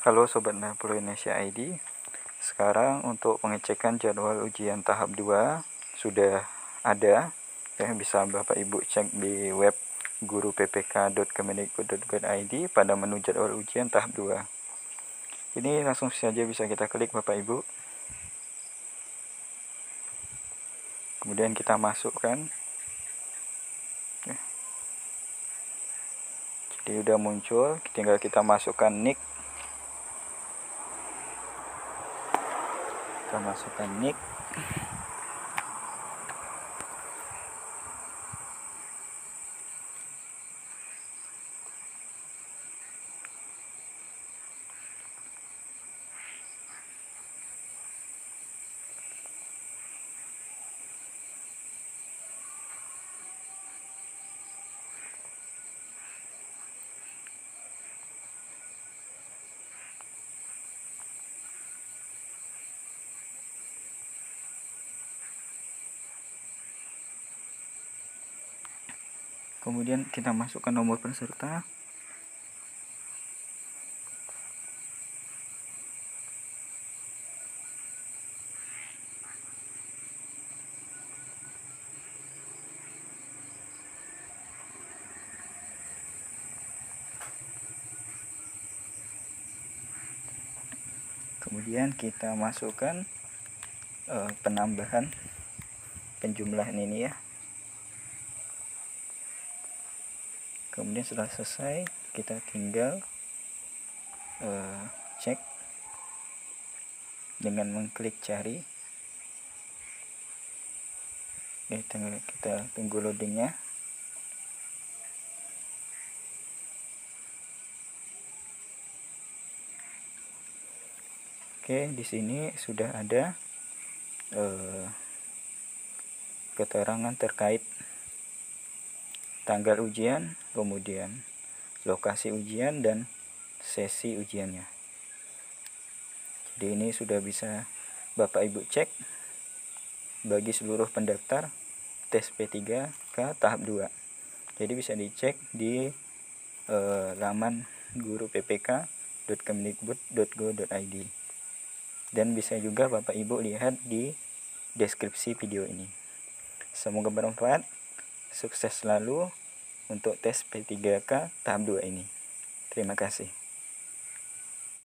Halo Sobat Dapur Indonesia ID. Sekarang untuk pengecekan jadwal ujian tahap 2 sudah ada. Ya, bisa Bapak Ibu cek di web guruppk.kemendikbud.go.id pada menu jadwal ujian tahap 2. Ini langsung saja bisa kita klik Bapak Ibu. Kemudian kita masukkan. Jadi udah muncul, tinggal kita masukkan nick. Kita masukkan nick. Kemudian kita masukkan nomor peserta. Kemudian kita masukkan penambahan penjumlahan ini ya. Kemudian setelah selesai, kita tinggal cek dengan mengklik cari. Kita tunggu loadingnya. Oke, di sini sudah ada keterangan terkait tanggal ujian, kemudian lokasi ujian dan sesi ujiannya. Jadi ini sudah bisa Bapak Ibu cek bagi seluruh pendaftar tes P3K tahap 2. Jadi bisa dicek di laman guruppk.kemendikbud.go.id, dan bisa juga Bapak Ibu lihat di deskripsi video ini. Semoga bermanfaat. Sukses selalu untuk tes P3K tahap 2 ini. Terima kasih.